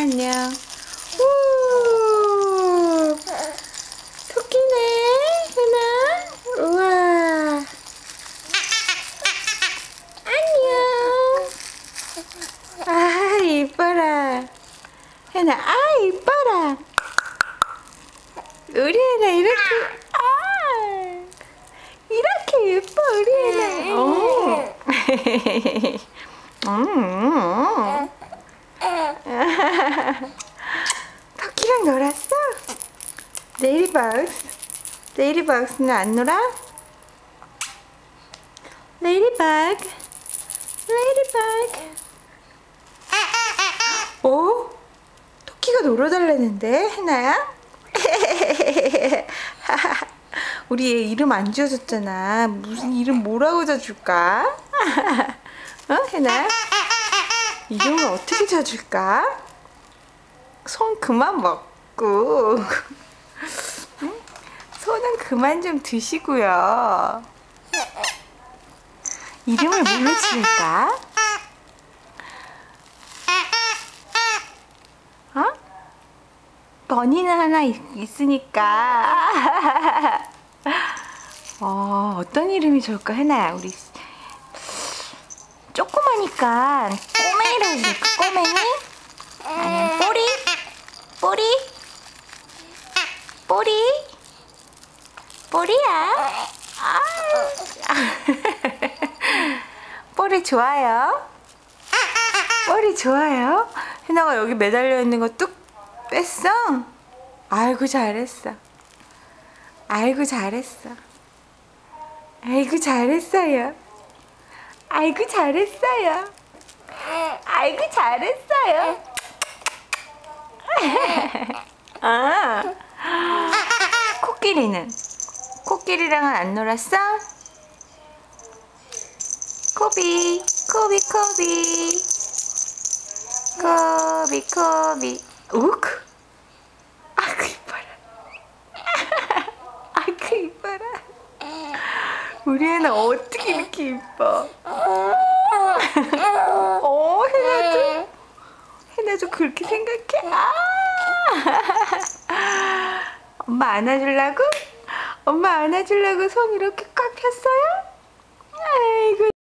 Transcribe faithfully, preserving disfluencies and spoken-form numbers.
안녕. 우 토끼네, 해나. 우와. 안녕. 아, 이뻐라. 해나, 아, 이뻐라. 우리 해나 이렇게, 아, 이렇게 예뻐, 우리 해나. 음. 토끼랑 놀았어? 레이디박스. 레이디박스는 안 놀아? 레이디박. 레이디박. 오? 토끼가 놀아달라는데, 해나야? 우리 얘 이름 안 지어줬잖아. 무슨 이름 뭐라고 지어줄까? 어, 해나야? 이름을 어떻게 지어줄까? 손 그만 먹고. 응? 손은 그만 좀 드시고요. 이름을 뭘로 지을까? 어? 버니는 하나 있, 있으니까. 어, 어떤 이름이 좋을까? 해나야, 우리 조그마니까 꼬맹이라고 지을까? 꼬맹이? 아니면 뽀리? 뽀리? 뽀리? 뽀리야? 아. 뽀리 좋아요? 뽀리 좋아요? 해나가 여기 매달려 있는 거 뚝 뺐어? 아이고 잘했어. 아이고 잘했어. 아이고 잘했어요. 아이고 잘했어요. 아이고 잘했어요. 아, 코끼리는? 코끼리랑은 안 놀았어? 코비, 코비, 코비, 코비, 코비. 우크. 아이고 이뻐라. 아이고 이뻐라. 우리 애는 어떻게 이렇게 이뻐? 어, 해나도 해나도 그렇게 생각해? 아. 엄마 안아주려고? 엄마 안아주려고 손 이렇게 꽉 폈어요?